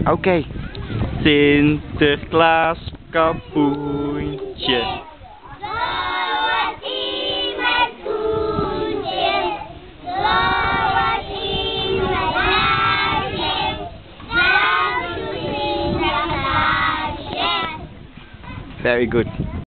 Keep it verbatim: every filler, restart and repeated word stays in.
Oké. Okay. Sinterklaas kapoentje. Zoals ie met koetjes, zoals ie met huisjes, zoals ie met huisjes. Very good.